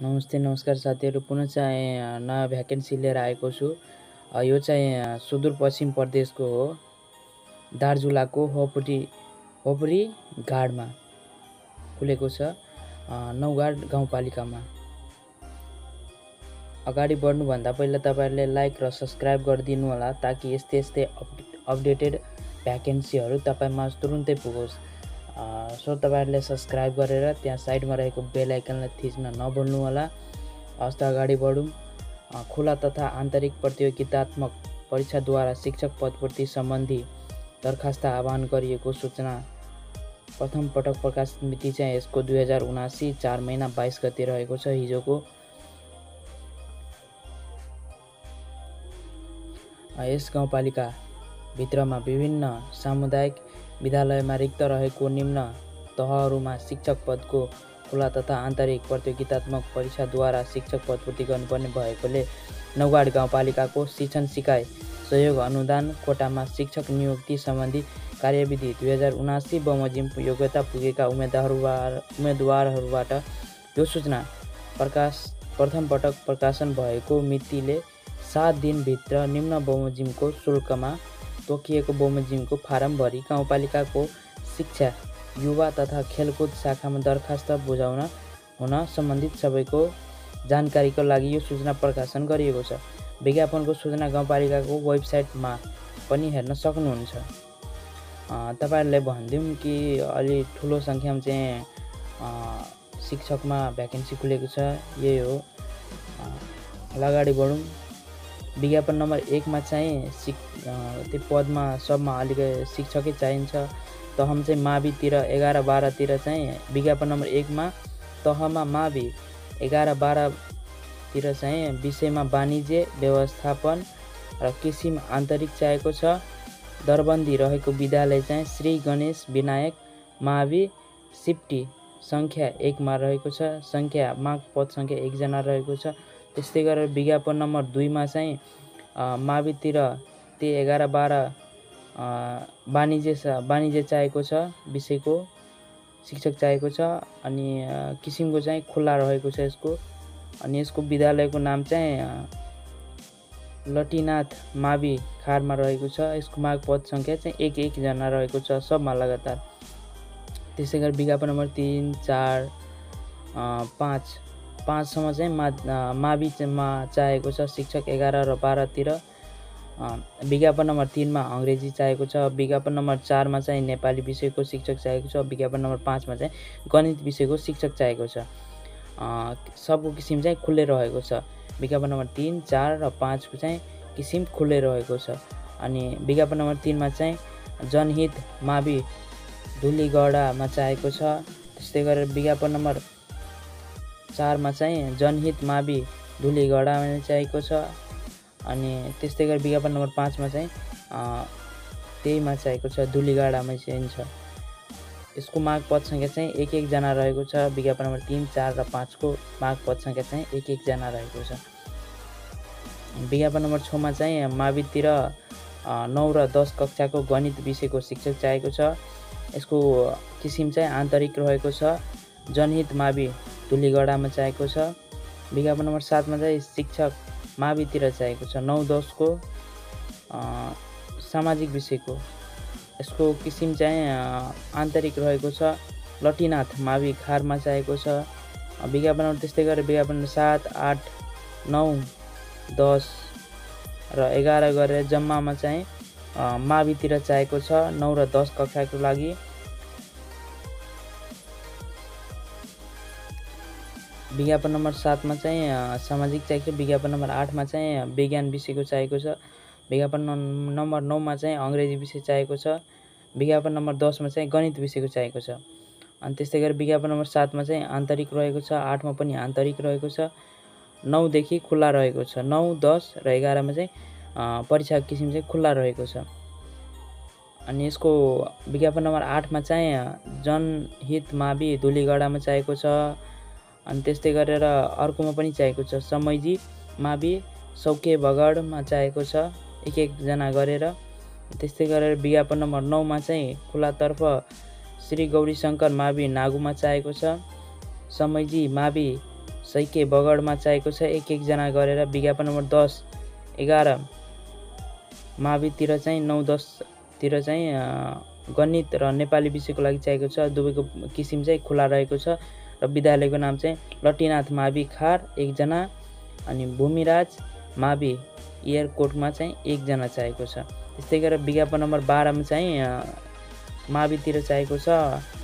नमस्ते नमस्कार साथीहरू, पुनः चाहिँ नयाँ भ्याकेन्सी लिएर आएको छु। यो चाहिँ सुदूरपश्चिम प्रदेशको हो, दार्जुलाको होपरी गाडमा खुलेको छ, नौगाड गाउँपालिकामा। अगाडि बढ्नुभन्दा पहिला तपाईहरुले लाइक र सब्स्क्राइब गरिदिनु होला, ताकि यस्तै अपडेटेड भ्याकेन्सीहरू तपाईमा तुरुन्तै पुगोस्। सो तपाईहरुले सब्स्क्राइब गरेर त्यहाँ साइडमा रहेको बेल आइकनलाई थिच्न नभुल्नु होला। हस्त अगाडि बढौँ। खुला तथा आन्तरिक प्रतियोगितात्मक परीक्षाद्वारा शिक्षक पदपूर्ति सम्बन्धी दरखास्त आह्वान गरिएको सूचना प्रथम पटक प्रकाशित मिति चाहिँ यसको 2079 4 महिना 22 गते रहेको छ, हिजोको। यस गाउँपालिका भित्रमा विभिन्न सामुदायिक विद्यालयमा रिक्त रहेको निम्न तहहरूमा शिक्षक पदको खुला तथा आन्तरिक प्रतियोगितात्मक परीक्षाद्वारा शिक्षक पदपूर्ति गर्नुपर्ने भएकोले नौगाड गाउँपालिकाको शिक्षण सिकाइ सहयोग अनुदान कोटामा शिक्षक नियुक्ति सम्बन्धी कार्यविधि 2079 बमोजिम योग्यता पुगेका उम्मेदवारहरूबाट यो सूचना प्रथम पटक प्रकाशन भएको मितिले 7 दिनभित्र निम्न बमोजिमको शुल्कमा तोकिएको बमोजिमको फारम भरी गाउँपालिकाको शिक्षा, युवा तथा खेलकुद शाखामा दरखास्त बुझाउन हुन सम्बन्धित सबैको जानकारीको लागि यो सूचना प्रकाशन गरिएको छ। विज्ञापनको सूचना गाउँपालिकाको वेबसाइटमा पनि हेर्न सक्नुहुन्छ। तपाईहरुलाई भनिदिउँ कि अलि ठुलो संख्यामा चाहिँ शिक्षकमा भ्याकेन्सी खुलेको छ, यही हो। अगाडि बढौँ। विज्ञापन नम्बर 1 मा चाहिँ त्यो पदमा सबमा अलिकति शिक्षकै चाहिन्छ। तहमा चाहिँ मावितिर 11-12 तिर चाहिँ विज्ञापन नम्बर 1 मा तहमा मावि 11-12 तिर चाहिँ विषयमा वाणिज्य व्यवस्थापन र किसिम आन्तरिक चाहिएको छ। दरबन्दी रहेको विद्यालय चाहिँ श्री गणेश विनायक मावि सिप्टी संख्या 1 मा रहेको छ। संख्या माग पद संख्या 1 जना रहेको छ। त्यस्तै गरेर विज्ञापन नम्बर 2 मा चाहिँ मावितिर त्यो 11-12 वाणिज्य चाहिएको छ, विषयको शिक्षक चाहिएको छ। अनि किसिमको चाहिँ खुला रहेको छ यसको। अनि यसको विद्यालयको नाम चाहिँ लटीनाथ मावि खारमा रहेको छ। यसको माग पद संख्या चाहिँ 1 जना रहेको छ, सबमा लगातार। त्यसै गरी विज्ञापन नम्बर 3, 4, 5 सम्म चाहिँ माविमा चाहिएको छ शिक्षक 11 र 12 तिर। विज्ञापन नम्बर 3 मा अंग्रेजी चाहिएको छ। विज्ञापन नम्बर 4 मा चाहिँ नेपाली विषयको शिक्षक चाहिएको छ। विज्ञापन नम्बर 5 मा चाहिँ गणित विषयको शिक्षक चाहिएको छ। सबको किसिम चाहिँ खुल्लै रहेको छ। विज्ञापन नम्बर 3, 4 र 5 को चाहिँ किसिम खुल्लै रहेको छ। अनि विज्ञापन नम्बर 3 मा चाहिँ जनहित मावि धुलीगडामा चाहिएको छ। त्यस्तै गरेर विज्ञापन नम्बर 4 मा चाहिँ जनहित मावि धुलीगडामा चाहिएको छ। अनि त्यस्तै गरी विज्ञापन नम्बर 5 मा चाहिँ त्यहीमा चाहिएको छ, धुलीगडामा चाहिन्छ। यसको माग पद संख्या चाहिँ 1 जना रहेको छ। विज्ञापन नम्बर 3, 4 र 5 को माग पद संख्या चाहिँ 1 जना रहेको छ। विज्ञापन नम्बर 6 मा चाहिँ मावितिर 9 र 10 कक्षाको गणित विषयको शिक्षक चाहिएको छ। यसको किसिम चाहिँ आन्तरिक रहेको छ। जनहित मावि धुलीगडामा चाहिएको छ। विज्ञापन नम्बर 7 मा चाहिँ शिक्षक मावितिर चाहिएको छ, 9-10 को सामाजिक विषयको। यसको किसिम चाहिँ आन्तरिक रहेको छ। लटीनाथ मावि खारमा चाहिएको छ। विज्ञापन नम्बर त्यस्तै गरेर विज्ञापन नम्बर 7, 8, 9, 10 र 11 गरेर जम्मामा चाहिँ मावितिर चाहिएको छ 9 र 10 कक्षाको लागि। विज्ञापन नम्बर 7 मा चाहिँ सामाजिक चाहिएको छ। विज्ञापन नम्बर 8 मा चाहिँ विज्ञान विषयको चाहिएको छ। विज्ञापन नम्बर 9 मा चाहिँ अंग्रेजी विषय चाहिएको छ। विज्ञापन नम्बर 10 मा चाहिँ गणित विषयको चाहिएको छ। अनि त्यस्तै गरी विज्ञापन नम्बर 7 मा चाहिँ आन्तरिक रहेको छ। 8 मा पनि आन्तरिक रहेको छ। 9 देखि खुला रहेको छ। 9, 10 र 11 मा चाहिँ परीक्षा किसिम चाहिँ खुला रहेको छ। अनि यसको विज्ञापन नम्बर 8 मा चाहिँ जनहित मावि धुलीगडामा चाहिएको छ। अनि त्यस्तै गरेर अर्कोमा पनि चाहिएको छ, समयजी मावि सौके बगडमा चाहिएको छ, 1 जना गरेर। त्यस्तै गरेर विज्ञापन नम्बर 9 मा चाहिँ खुलातर्फ श्री गौरीशंकर मावि नागुमा चाहिएको छ। समयजी मावि सैके बगडमा चाहिएको छ एक एकजना गरेर। विज्ञापन नम्बर 10 11 मावितिर चाहिँ 9 10 तिर चाहिँ गणित र नेपाली विषयको लागि चाहिएको छ। दुवैको किसिम चाहिँ खुला रहेको छ र विद्यालयको नाम चाहिँ लट्टीनाथ मावि खार एकजना अनि भूमिराज मावि एयरकोटमा चाहिँ एकजना चाहिएको छ। त्यस्तै गरेर विज्ञापन नम्बर 12 मा चाहिँ मावितिर चाहिएको छ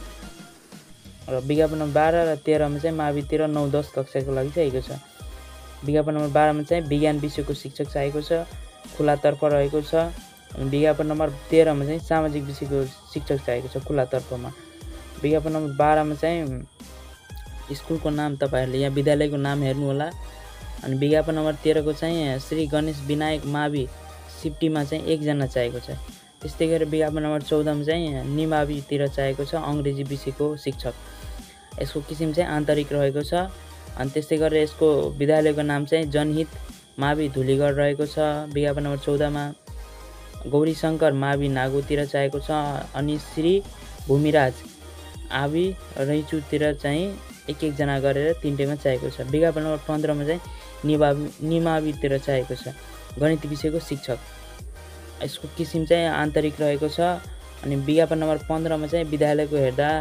र विज्ञापन नम्बर 12 र 13 मा चाहिँ मावितिर 9 10 कक्षाको लागि चाहिएको छ। विज्ञापन नम्बर 12 मा चाहिँ विज्ञान विषयको शिक्षक चाहिएको छ, खुलातर्फ रहेको छ। अनि विज्ञापन नम्बर 13 मा चाहिँ सामाजिक विषयको शिक्षक चाहिएको छ खुलातर्फमा। विज्ञापन नम्बर 12 मा चाहिँ स्कुलको नाम तपाईहरुले यहाँ विद्यालयको नाम हेर्नु होला। अनि विज्ञापन नम्बर 13 को चाहिँ श्री गणेश विनायक मावि सिप्टीमा चाहिँ एकजना चाहिएको छ। त्यस्तै गरेर विज्ञापन नम्बर 14 मा चाहिँ निमावितिर चाहिएको छ अंग्रेजी विषयको शिक्षक। यसको किसिम चाहिँ आन्तरिक रहेको छ। अनि त्यस्तै गरेर यसको विद्यालयको नाम चाहिँ जनहित मावि धुलीगढ रहेको छ। विज्ञापन नम्बर 14 मा गौरीशंकर मावि नागुतिर चाहिएको छ। अनि श्री भूमिराज आवि रैचुतिर चाहिँ एक एकजना गरेर तीनटैमा चाहिएको छ। विज्ञापन नम्बर 15 मा चाहिँ निमावितिर चाहिएको छ गणित विषयको शिक्षक। यसको किसिम चाहिँ आन्तरिक रहेको छ। अनि विज्ञापन नम्बर 15 मा चाहिँ विद्यालयको हेर्दा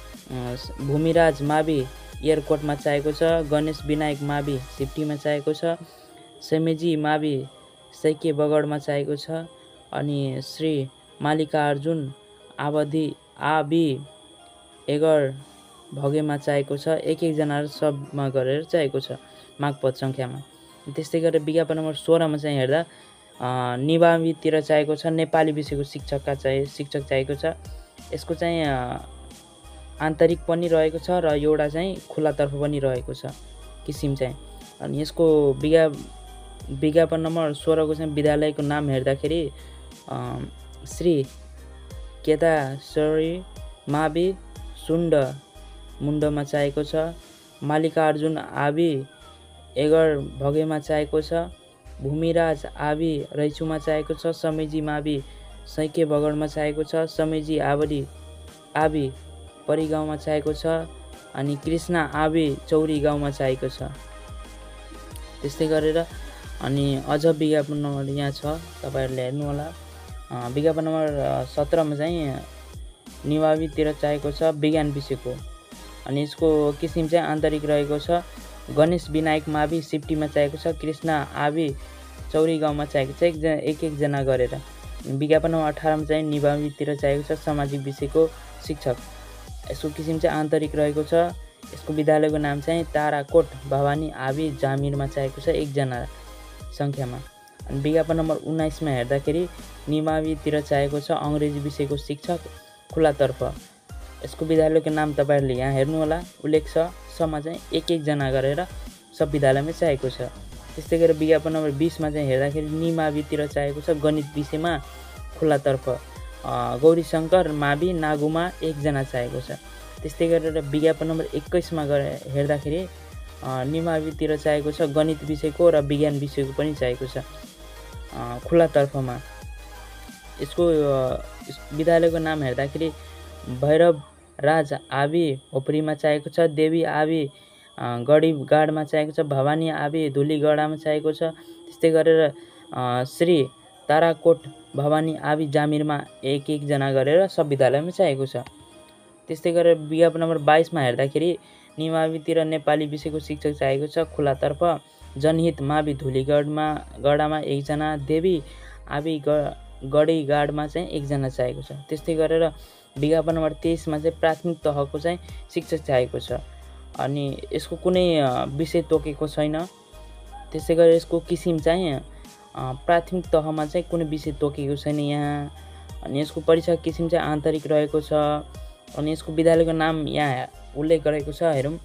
भूमिराज मावि एयरकोटमा चाहिएको छ, गणेश विनायक मावि सिप्टीमा चाहिएको छ, सेमेजी मावि सैके बगडमा चाहिएको छ। अनि श्री मालिका अर्जुन आबि एगर भगेमा चाहिएको छ। एक एकजना सबमा गरेर चाहिएको छ मागपद सङ्ख्यामा। त्यस्तै गरेर विज्ञापन नम्बर 16 मा चाहिँ हेर्दा निमावितिर चाहिएको छ नेपाली विषयको शिक्षक चाहिएको छ। यसको चाहिँ आन्तरिक पनि रहेको छ र एउटा चाहिँ खुलातर्फ पनि रहेको छ किसिम चाहिँ। अनि यसको विज्ञापन नम्बर 16 को चाहिँ विद्यालयको नाम हेर्दाखेरि श्री केदाश्वरी मावि सुण्ड मुण्डमा चाहिएको छ, मालिका अर्जुन आवि एगर भगेमा चाहिएको छ, भूमिराज आवि रैचुमा चाहिएको छ, समेजी मावि सैके बगडमा चाहिएको छ, समेजी आवि परी गाउँमा चाहिएको छ। अनि कृष्ण आवि चौरी गाउँमा चाहिएको छ। त्यस्तै गरेर अनि अझ विज्ञापन नम्बर यहाँ छ तपाईहरुले हेर्नु होला। विज्ञापन नम्बर 17 मा चाहिँ निमावितिर चाहिएको छ विज्ञान विषयको। अनि यसको किसिम चाहिँ आन्तरिक रहेको छ। गणेश विनायक मावि सिप्टीमा चाहिएको छ, कृष्ण आवि चौरी गाउँमा चाहिएको छ एक एकजना गरेर। विज्ञापन नम्बर 18 मा चाहिँ निमावितिर चाहिएको छ सामाजिक विषयको शिक्षक। यसको किसिम चाहिँ आन्तरिक रहेको छ। यसको विद्यालयको नाम चाहिँ ताराकोट भवानी आवि जामिरमा चाहिएको छ एकजना सङ्ख्यामा। अनि विज्ञापन नम्बर 19 मा हेर्दाखेरि निमावितिर चाहिएको छ अंग्रेजी विषयको शिक्षक खुलातर्फ। यसको विद्यालयको नाम तपाईहरुले यहाँ हेर्नु होला उल्लेख छ। समा चाहिँ एक एकजना गरेर सब विद्यालयमा चाहिएको छ। त्यस्तै गरेर विज्ञापन नम्बर 20 मा चाहिँ हेर्दाखेरि निमावितिर चाहिएको छ गणित विषयमा खुलातर्फ गौरीशंकर मावि नागुमा एकजना चाहिएको छ। त्यस्तै गरेर विज्ञापन नम्बर 21 मा हेर्दाखेरि निमावितिर चाहिएको छ गणित विषयको र विज्ञान विषयको पनि चाहिएको छ खुलातर्फमा। यसको विद्यालयको नाम हेर्दाखेरि भैरव राज आवि होपरीमा चाहिएको छ, देवी आवि गढीगाडमा चाहिएको छ, भवानी आवि धुलीगडामा चाहिएको छ। त्यस्तै गरेर श्री ताराकोट भवानी आवि जामिरमा एक एकजना गरेर सब विद्यालयमा चाहिएको छ। त्यस्तै गरेर विज्ञापन नम्बर 22 मा हेर्दाखेरि निमावितिर नेपाली विषयको शिक्षक चाहिएको छ खुलातर्फ, जनहित मावि धुलीगडामा एकजना, देवी आवि गढीगाडमा चाहिँ एकजना चाहिएको छ। त्यस्तै गरेर विज्ञापन नम्बर 23 मा चाहिँ प्राथमिक तहको चाहिँ शिक्षक चाहिएको छ। अनि यसको कुनै विषय तोकेको छैन। त्यसै गरेर यसको किसिम चाहिँ प्राथमिक तहमा चाहिँ कुनै विषय तोकेको छैन यहाँ। अनि यसको परीक्षा किसिम चाहिँ आन्तरिक रहेको छ। अनि यसको विद्यालयको नाम यहाँ उल्लेख गरेको छ हेरौँ।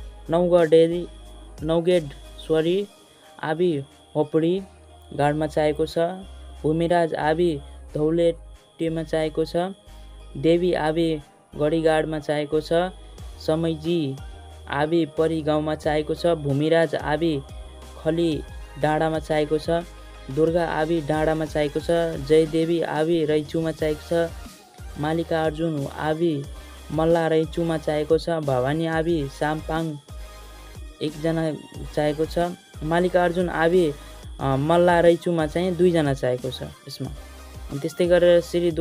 नौगेडश्वरी आवि होपडी गाडमा चाहिएको छ, भूमिराज आवि धौलेटीमा चाहिएको छ, देवी आवि गढीगाडमा चाहिएको छ, समयजी आवि परी गाउँमा चाहिएको छ, भूमिराज आवि खली डाँडामा चाहिएको छ, दुर्गा आवि डाँडामा चाहिएको छ, जयदेवी आवि रैचुमा चाहिएको छ, मालिका अर्जुन आवि मल्ला रैचुमा चाहिएको छ, भवानी आवि साम्पाङ एकजना चाहिएको छ। मल्लिकार्जुन आबी मल्ला रैचुमा चाहिँ 2 जना चाहिएको छ यसमा। अनि त्यस्तै गरेर श्री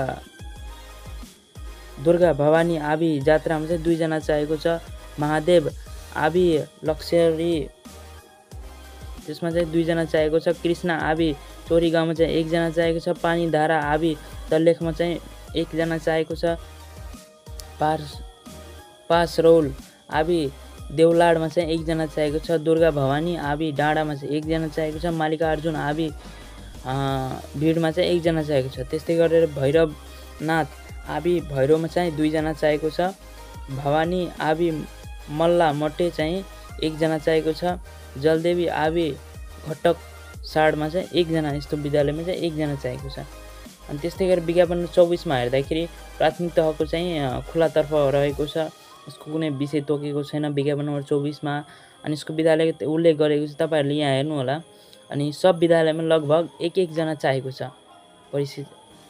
दुर्गा भवानी आबी जात्रामा चाहिँ 2 जना चाहिएको छ। महादेव आबी लक्ष्यरी त्यसमा चाहिँ 2 जना चाहिएको छ। कृष्ण आबी चोरी गाउँमा चाहिँ 1 जना चाहिएको छ। पानी धारा आबी दलेखमा चाहिँ 1 जना चाहिएको छ। पास रौल आबी देउलाडमा चाहिँ 1 जना चाहिएको छ। दुर्गा भवानी आबी डाँडामा चाहिँ 1 जना चाहिएको छ। मल्लिकार्जुन आबी भिडमा चाहिँ 1 जना चाहिएको छ। त्यस्तै गरेर भैरवनाथ आबी भैरवमा चाहिँ 2 जना चाहिएको छ। भवानी आबी मल्ला मटे चाहिँ 1 जना चाहिएको छ। जलदेवी आबी घटक साडमा चाहिँ 1 जना, यस्तो विद्यालयमा चाहिँ 1 जना चाहिएको छ। अनि त्यस्तै गरेर विज्ञापन 24 मा हेर्दाखेरि प्राथमिक तहको चाहिँ खुलातर्फ रहेको छ। यसको कुनै विषय तोकेको छैन विज्ञापन नम्बर 24 मा। अनि यसको विद्यालय उल्लेख गरेको छ, तपाईहरुले यहाँ हेर्नु होला। अनि सब विद्यालयमा लगभग 1-1 जना चाहिएको छ परिचित।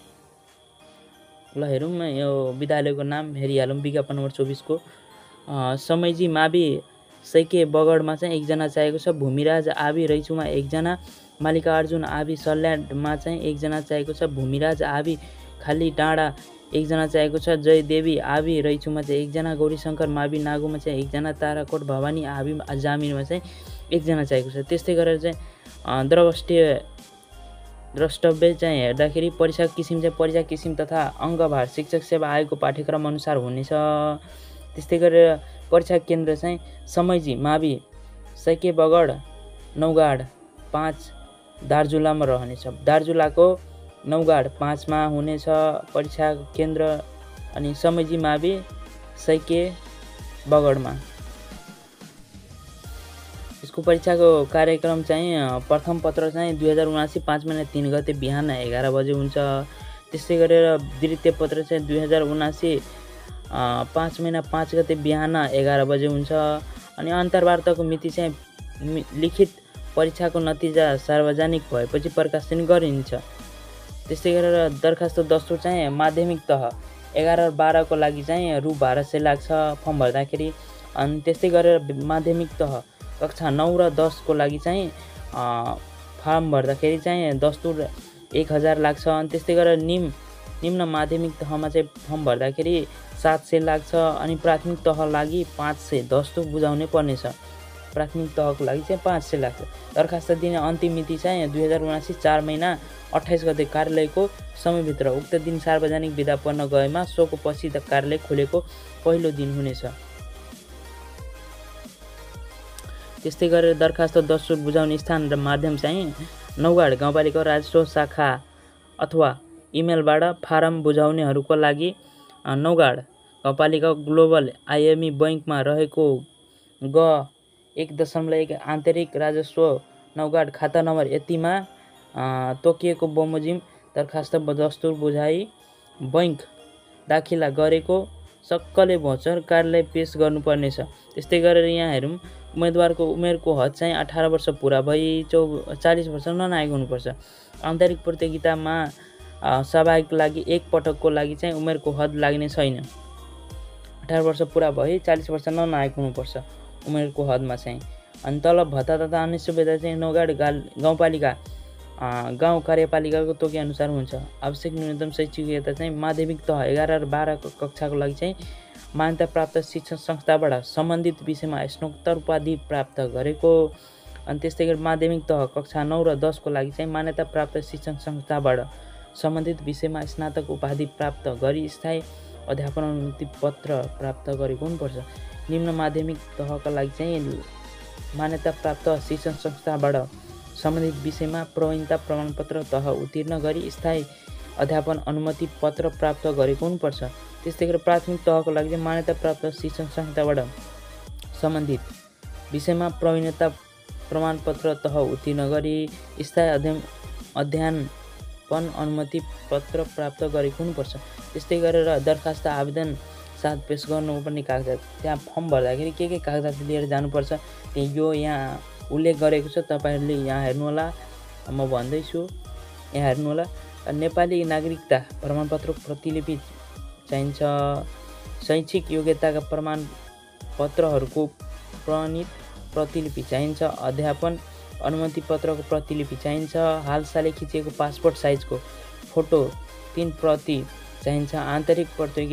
ल हेरौँ यो विद्यालयको नाम हेरिहालौँ विज्ञापन नम्बर 24 को। समयजी मावि सैके बगडमा चाहिँ 1 जना चाहिएको छ। भूमिराज आबी रैचुमा 1 जना। मल्लिकार्जुन आबी सल्याडमा चाहिँ 1 जना चाहिएको छ। भूमिराज आबी खाली डाँडा 1 जना चाहिएको छ। जयदेवी आबी रैचुमा चाहिँ 1 जना। गौरीशंकर मावि नागुमा चाहिँ 1 जना। ताराकोट भवानी आबी जामिरमा चाहिँ 1 जना चाहिएको छ। त्यस्तै गरेर चाहिँ द्रष्टव्य चाहिँ हेर्दाखेरि परीक्षा किसिम चाहिँ परीक्षा किसिम तथा अङ्गभार शिक्षक सेवा आयोगको पाठ्यक्रम अनुसार हुनेछ। त्यस्तै गरेर परीक्षा केन्द्र चाहिँ समयजी मावि सैके बगड नौगाड 5 दार्जुलामा रहनेछ। दार्जुलाको नौगाड 5 मा हुनेछ परीक्षा केन्द्र। अनि समयजी मावि सैके बगडमा। यसको परीक्षाको कार्यक्रम चाहिँ प्रथम पत्र चाहिँ 2079 5 महिना 3 गते बिहान 11 बजे हुन्छ। त्यस्तै गरेर द्वितीय पत्र चाहिँ 2079 5 महिना 5 गते बिहान 11 बजे हुन्छ। अनि अन्तर्वार्ताको मिति चाहिँ लिखित परीक्षाको नतिजा सार्वजनिक भएपछि प्रकाशन गरिन्छ। त्यस्तै गरेर दरखास्त दस्तुर चाहिँ माध्यमिक तह 11 र 12 को लागि चाहिँ रु 1200 लाग्छ फर्म भर्दाखेरि। अनि त्यस्तै गरेर माध्यमिक तह कक्षा 9 र 10 को लागि चाहिँ फर्म भर्दाखेरि चाहिँ दस्तुर 1000 लाग्छ। अनि त्यस्तै गरेर निम्न माध्यमिक तहमा चाहिँ फर्म भर्दाखेरि 700 लाग्छ। अनि प्राथमिक तह लागि 500 दस्तुर बुझाउनै पर्नेछ। प्राथमिक तहको लागि चाहिँ 500 लाग्छ। दरखास्त दिने अन्तिम मिति चाहिँ 2079 4 महिना 28 गते कार्यालयको समयभित्र उक्त दिन सार्वजनिक बिदा पर्न गएमा सोको पछि कार्यालय खुलेको पहिलो दिन हुनेछ। त्यस्तै गरेर दरखास्त दस्तुर बुझाउने स्थान र माध्यम चाहिँ नौगाड गाउँपालिका राजस्व शाखा अथवा इमेलबाट फारम बुझाउनेहरूको लागि नौगाड गाउँपालिका ग्लोबल आइएमई बैंकमा रहेको ग 1.1 आन्तरिक राजस्व नौगाड खाता नम्बर यतिमा तोकिएको बमोजिम दरखास्त दस्तुर बुझाइ बैंक दाखिला गरेको सक्कले भोचर कार्यालय पेश गर्नुपर्नेछ। त्यस्तै गरेर यहाँ हेरौँ उम्मेदवारको उमेरको हद चाहिँ 18 वर्ष पुरा भई 40 वर्ष ननागेको हुनुपर्छ। आन्तरिक प्रतियोगितामा सहभागीको लागि एक पटकको लागि चाहिँ उमेरको हद लाग्ने छैन। 18 वर्ष पुरा भई 40 वर्ष ननागेको हुनुपर्छ उमेरको हदमा चाहिँ। अनि तलब भत्ता तथा अन्य सुविधा चाहिँ नौगाड गाउँपालिका गाउँ कार्यपालिकाको तोके अनुसार हुन्छ। आवश्यक न्यूनतम शैक्षिक योग्यता चाहिँ माध्यमिक तह 11 र 12 कक्षाको लागि चाहिँ मान्यता प्राप्त शिक्षण संस्थाबाट सम्बन्धित विषयमा स्नातकोत्तर उपाधि प्राप्त गरेको। अनि त्यस्तै गरी माध्यमिक तह कक्षा 9 र 10 को लागि चाहिँ मान्यता प्राप्त शिक्षण संस्थाबाट सम्बन्धित विषयमा स्नातक उपाधि प्राप्त गरी स्थायी अध्यापन अनुमति पत्र प्राप्त गरेको हुनुपर्छ। निम्न माध्यमिक तहका लागि चाहिँ मान्यता प्राप्त शिक्षण संस्थाबाट सम्बन्धित विषयमा प्रवीणता प्रमाणपत्र तह उत्तीर्ण गरी स्थायी अध्यापन अनुमति पत्र प्राप्त गरेको हुनुपर्छ। त्यस्तै गरी प्राथमिक तहको लागि चाहिँ मान्यता प्राप्त शिक्षण संस्थाबाट सम्बन्धित विषयमा प्रवीणता प्रमाणपत्र तह उत्तीर्ण गरी स्थायी अध्ययन अनुमति पत्र प्राप्त गरेको हुनुपर्छ। त्यस्तै गरेर दरखास्त आवेदन साथ पेश गर्नुपर्ने कागजात त्यहाँ फर्म भर्दाखेरि के कागजात लिएर जानुपर्छ त्यही यो यहाँ उल्लेख गरेको छ। तपाईहरुले यहाँ हेर्नु होला, म भन्दैछु यहाँ हेर्नु होला। नेपाली नागरिकता प्रमाणपत्र प्रतिलिपि चाहिन्छ। शैक्षिक योग्यताका प्रमाणपत्रहरूको प्रमाणित प्रतिलिपि चाहिन्छ। अध्यापन अनुमति पत्रको प्रतिलिपि चाहिन्छ। हालसालै खिचिएको पासपोर्ट साइजको फोटो 3 प्रति चाहिन्छ। आन्तरिक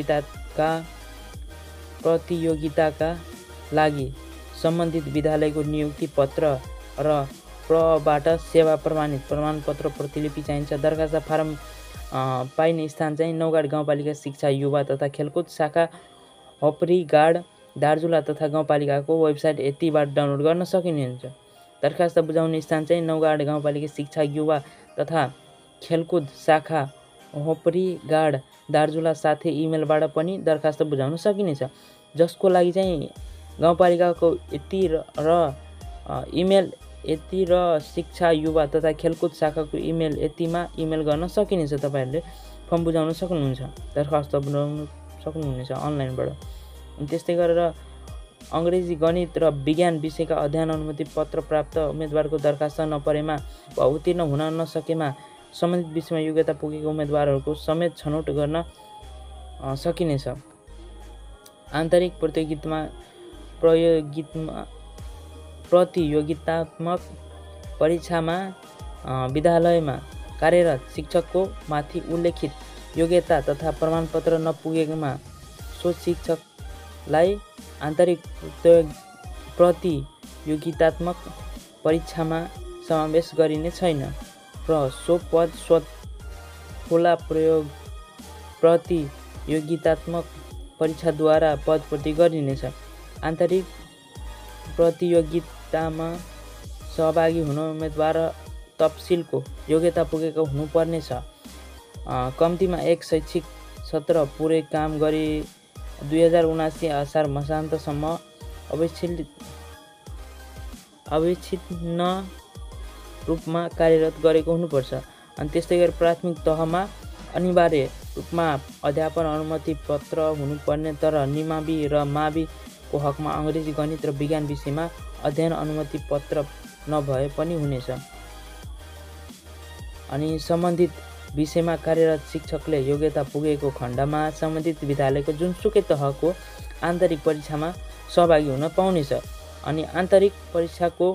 प्रतियोगिताका लागि सम्बन्धित विद्यालयको नियुक्ति पत्र र प्रबाट सेवा प्रमाणित प्रमाणपत्र प्रतिलिपि चाहिन्छ। दरखास्त फारम पाइने स्थान चाहिँ नौगाड गाउँपालिका शिक्षा युवा तथा खेलकुद शाखा हपरीगाड दार्जुला तथा गाउँपालिकाको वेबसाइट यतिबाट डाउनलोड गर्न सकिनुहुन्छ। दरखास्त बुझाउने स्थान चाहिँ नौगाड गाउँपालिका शिक्षा युवा तथा खेलकुद शाखा हपरीगाड दार्जुला साथै इमेलबाट पनि दरखास्त बुझाउन सकिनेछ। जसको लागि चाहिँ गाउँपालिकाको इमेल यति र शिक्षा युवा तथा खेलकुद शाखाको इमेल यतिमा इमेल गर्न सकिनेछ। तपाईहरुले फर्म बुझाउन सक्नुहुन्छ, दरखास्त बुझाउन सक्नुहुनेछ अनलाइनबाट। त्यस्तै गरेर अंग्रेजी गणित र विज्ञान विषयका अध्ययन अनुमति पत्र प्राप्त उम्मेदवारको दरखास्त नपरेमा वा उत्तीर्ण हुन नसकेमा सम्बन्धित विषयमा योग्यता पुगेको उम्मेदवारहरूको समेत छनौट गर्न सकिनेछ। आन्तरिक प्रतियोगितात्मक परीक्षामा विद्यालयमा कार्यरत शिक्षकको माथि उल्लेखित योग्यता तथा प्रमाणपत्र नपुगेकोमा सो शिक्षकलाई आन्तरिक प्रतियोगितात्मक परीक्षामा समावेश गरिने छैन र सो पद स्वत खुला प्रतियोगितात्मक परीक्षाद्वारा पदपूर्ति गरिनेछ। आन्तरिक प्रतियोगितामा सहभागी हुन उम्मेदवार तपसिलको योग्यता पुगेको हुनुपर्नेछ। कम्तीमा 1 शैक्षिक सत्र पुरै काम गरी 2079 असार मसान्तसम्म अविच्छिन्न रूपमा कार्यरत गरेको हुनुपर्छ। अनि त्यस्तै गरी प्राथमिक तहमा अनिवार्य रूपमा अध्यापन अनुमति पत्र हुनुपर्ने, तर निमावि र माविको हकमा अंग्रेजी गणित र विज्ञान विषयमा अध्ययन अनुमति पत्र नभए पनि हुनेछ। अनि सम्बन्धित विषयमा कार्यरत शिक्षकले योग्यता पुगेको खण्डमा सम्बन्धित विद्यालयको जुनसुकै तहको आन्तरिक परीक्षामा सहभागी हुन पाउनेछ। अनि आन्तरिक परीक्षाको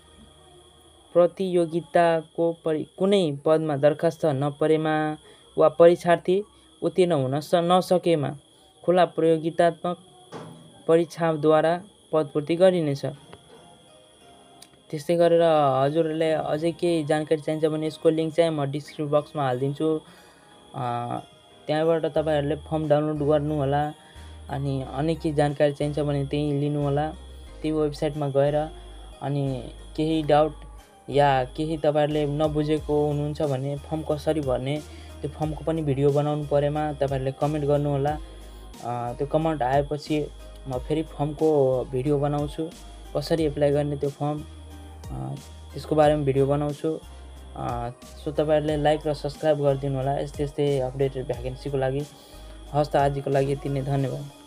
प्रतियोगिताको कुनै पदमा दरखास्त नपरेमा वा परीक्षार्थी उत्तीर्ण हुन नसकेमा खुला प्रतियोगितात्मक परीक्षाद्वारा पदपूर्ति गरिनेछ। त्यस्तै गरेर हजुरहरूले अझै केही जानकारी चाहिन्छ भने यसको लिङ्क चाहिँ म डिस्क्रिप्सन बक्समा हालिदिन्छु। त्यहाँबाट तपाईहरुले फर्म डाउनलोड गर्नु होला। अनि अन्य केही जानकारी चाहिन्छ भने त्यही लिनु होला, त्यो वेबसाइटमा गएर। अनि केही डाउट या केही तपाईहरुले नबुझेको हुनुहुन्छ भने फर्म कसरी भर्ने त्यो फर्मको पनि भिडियो बनाउनु परेमा तपाईहरुले कमेन्ट गर्नु होला। त्यो कमेन्ट आएपछि म फेरि फर्मको भिडियो बनाउँछु, कसरी एप्लाई गर्ने त्यो फर्म त्यसको बारेमा भिडियो बनाउँछु। सो तपाईहरुले लाइक र सब्स्क्राइब गरिदिनु होला यस्तै अपडेटेड भ्याकेन्सीको लागि। हस्त आजको लागि यति नै, धन्यवाद।